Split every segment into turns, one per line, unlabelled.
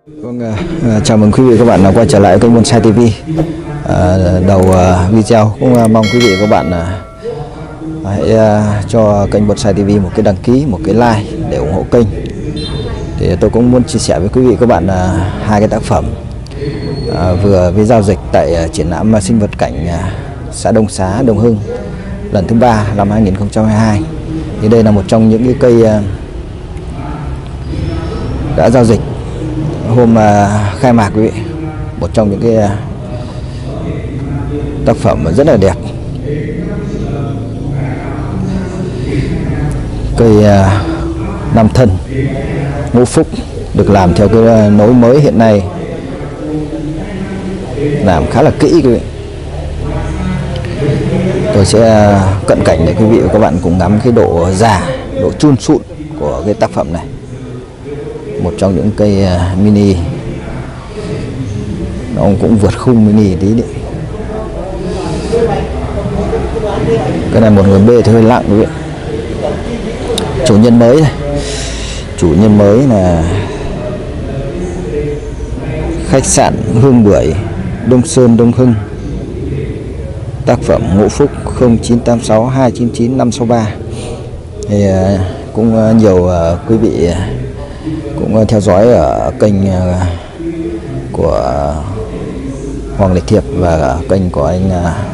Vâng, chào mừng quý vị và các bạn đã quay trở lại kênh Bonsai TV. Đầu video cũng mong quý vị và các bạn hãy cho kênh Bonsai TV một cái đăng ký, một cái like để ủng hộ kênh. Thì tôi cũng muốn chia sẻ với quý vị và các bạn hai cái tác phẩm vừa với giao dịch tại triển lãm sinh vật cảnh xã Đông Xá, Đông Hưng lần thứ 3 năm 2022. Thì đây là một trong những cái cây đã giao dịch hôm khai mạc quý vị, một trong những cái tác phẩm rất là đẹp. Cây Nam Thân Ngũ Phúc được làm theo cái nối mới hiện nay, làm khá là kỹ quý vị. Tôi sẽ cận cảnh để quý vị và các bạn cùng ngắm cái độ già, độ chun sụn của cái tác phẩm này. Một trong những cây mini, nó cũng vượt khung mini tí đấy. Cái này một người bê thì hơi nặng quý vị. Chủ nhân mới này, chủ nhân mới là khách sạn Hương Bưởi, Đông Sơn, Đông Hưng. Tác phẩm Ngũ Phúc 0986 299 563. Thì cũng nhiều quý vị cũng theo dõi ở kênh của Hoàng Lịch Thiệp và kênh của anh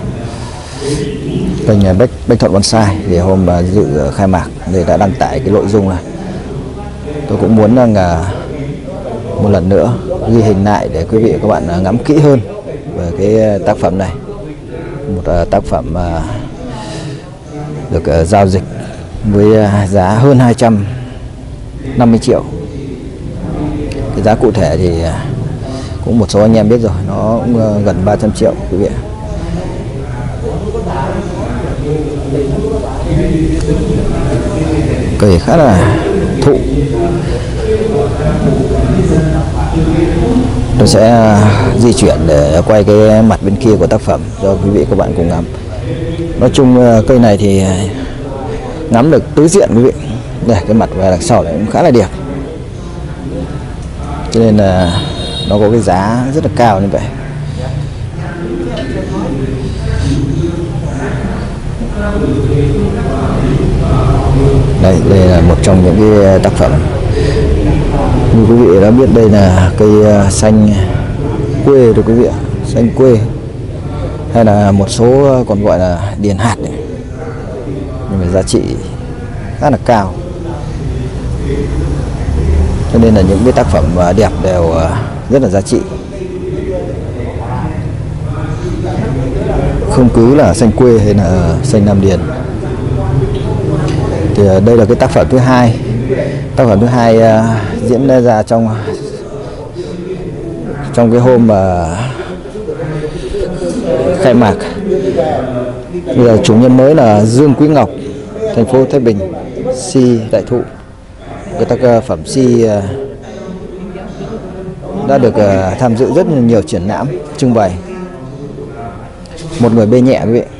kênh Bách Thuận Bonsai. Thì hôm dự khai mạc thì đã đăng tải cái nội dung này. Tôi cũng muốn một lần nữa ghi hình lại để quý vị và các bạn ngắm kỹ hơn về cái tác phẩm này. Một tác phẩm được giao dịch với giá hơn 250 triệu. Cái giá cụ thể thì cũng một số anh em biết rồi, nó cũng gần 300 triệu quý vị. Cây khá là thụ. Tôi sẽ di chuyển để quay cái mặt bên kia của tác phẩm cho quý vị các bạn cùng ngắm. Nói chung cây này thì ngắm được tứ diện quý vị. Đây, cái mặt về đằng sau này cũng khá là đẹp, cho nên là nó có cái giá rất là cao như vậy. Đây là một trong những cái tác phẩm. Như quý vị đã biết, đây là cây xanh quê rồi quý vị ạ, xanh quê, hay là một số còn gọi là điền hạt này. Nhưng mà giá trị khá là cao, cho nên là những cái tác phẩm đẹp đều rất là giá trị. Không cứ là xanh quê hay là xanh Nam Điền. Thì đây là cái tác phẩm thứ hai. Tác phẩm thứ hai diễn ra trong cái hôm khai mạc. Bây giờ chủ nhân mới là Dương Quý Ngọc, thành phố Thái Bình, Si Đại Thụ. Cái tác phẩm Si đã được tham dự rất nhiều triển lãm trưng bày. Một người bê nhẹ quý vị.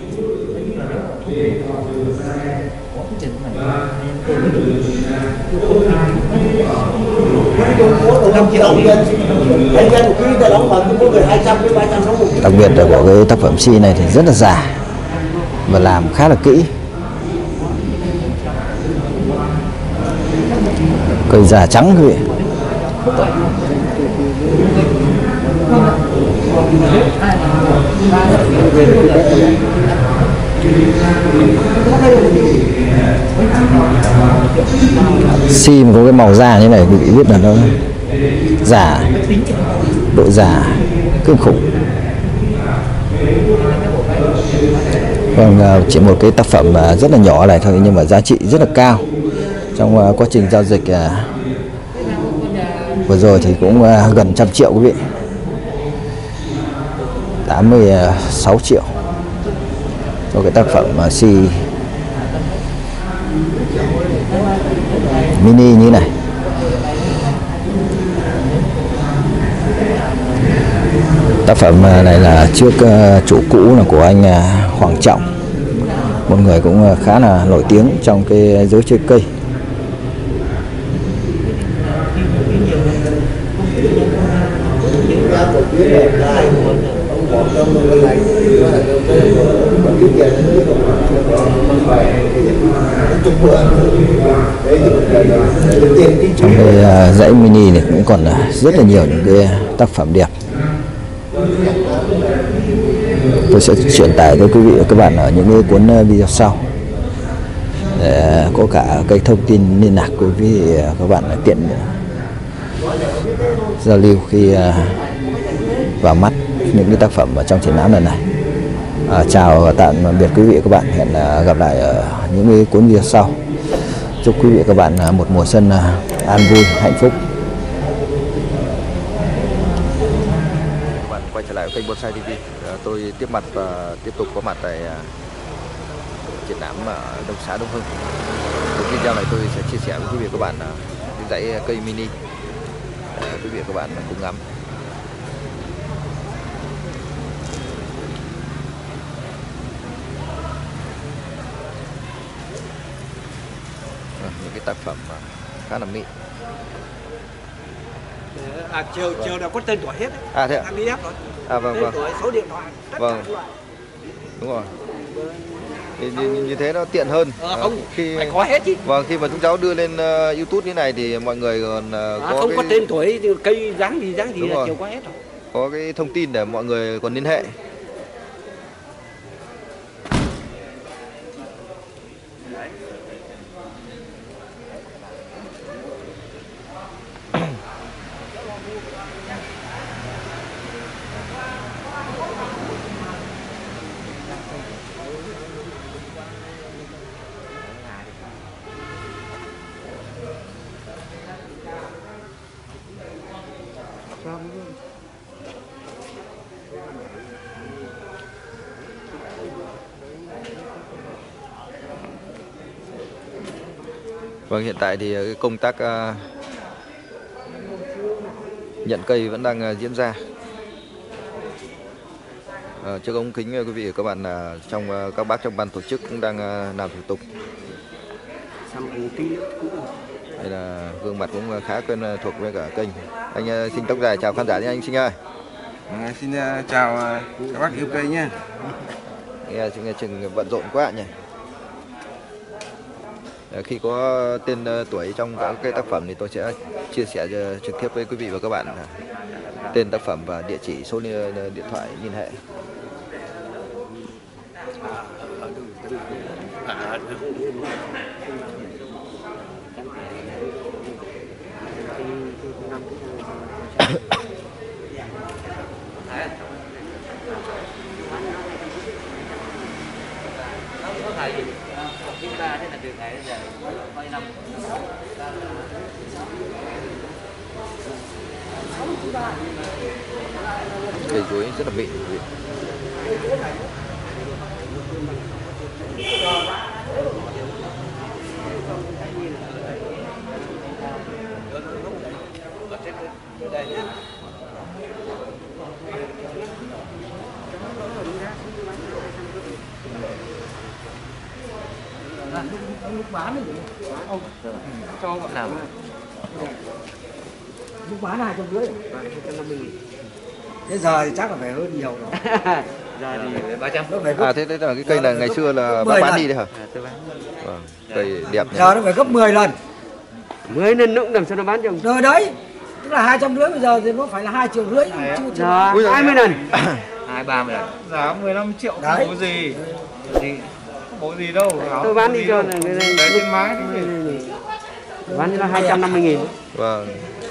Đặc biệt là của cái tác phẩm Si này thì rất là già và làm khá là kỹ. Cây già trắng quý vị. Si mà có cái màu da như này quý vị biết là nó già, độ già kinh khủng. Vâng, chỉ một cái tác phẩm rất là nhỏ này thôi nhưng mà giá trị rất là cao. Trong quá trình giao dịch vừa rồi thì cũng gần 100 triệu quý vị, 86 triệu cho cái tác phẩm Si mini như này. Tác phẩm này là trước chủ cũ là của anh Hoàng Trọng, một người cũng khá là nổi tiếng trong cái giới chơi cây. Trong cái dãy mini này cũng còn rất là nhiều những cái tác phẩm đẹp. Tôi sẽ truyền tải tới quý vị và các bạn ở những cái cuốn video sau để có cả cái thông tin liên lạc của quý vị và các bạn tiện giao lưu khi vào mắt những cái tác phẩm ở trong triển lãm lần này. Chào và tạm biệt quý vị và các bạn, hẹn gặp lại ở những cái cuốn video sau. Chúc quý vị và các bạn một mùa xuân an vui, hạnh phúc. Các bạn quay trở lại kênh Bonsai TV. Tôi tiếp tục có mặt tại triển lãm ở Đông Xá Đông Hưng. Trong video này tôi sẽ chia sẻ với quý vị và các bạn những dãy cây mini để quý vị và các bạn cùng ngắm. Những cái tác phẩm khá là mịn.
Chiều đã có tên tuổi hết.
Thế ạ?
Đang đi ép rồi.
Vâng.
Tên tuổi, số điện thoại.
Vâng. Đúng rồi. Như thế nó tiện hơn.
Không,
khi
phải có hết chứ.
Vâng, khi mà chúng cháu đưa lên YouTube như này thì mọi người còn
không có tên tuổi, cây dáng gì là
rồi.
chiều có hết rồi.
Có cái thông tin để mọi người còn liên hệ. Vâng, hiện tại thì cái công tác nhận cây vẫn đang diễn ra. Trước ống kính quý vị và các bạn các bác trong ban tổ chức cũng đang làm thủ tục. Đây là gương mặt cũng khá quen thuộc với cả kênh. Anh Sinh tóc dài chào khán giả nhé anh Sinh ơi.
Xin chào các bác yêu cây nhé.
Nghe chừng bận rộn quá nhỉ. Khi có tên tuổi trong các cái tác phẩm thì tôi sẽ chia sẻ trực tiếp với quý vị và các bạn tên tác phẩm và địa chỉ, số điện thoại liên hệ. Cây chuối rất là mịn.
Lúc bán này ông cho làm lúc bán 250. 250.000. Thế giờ thì chắc là phải hơn nhiều rồi. Giờ thì 300.
Thế là cái cây này ngày xưa là bác bán đi đấy hả?
Tôi bán.
Vâng, cây đẹp nhỉ.
Giờ nó phải gấp 10 lần. 10 lần nữa cũng làm sao nó bán chồng. Rồi đấy. Tức là 250 bây giờ thì nó phải là 2,5 triệu. Giờ 20 lần.
20-30 lần. Giá 15 triệu không có gì. Không có gì đâu.
Tôi bán đi cho này.
Đấy trên mái.
Bán cho nó 250.000.
Vâng.